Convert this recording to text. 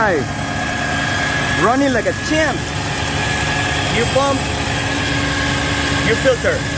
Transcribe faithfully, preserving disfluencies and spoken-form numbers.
guy. Running like a champ. New pump, new filter.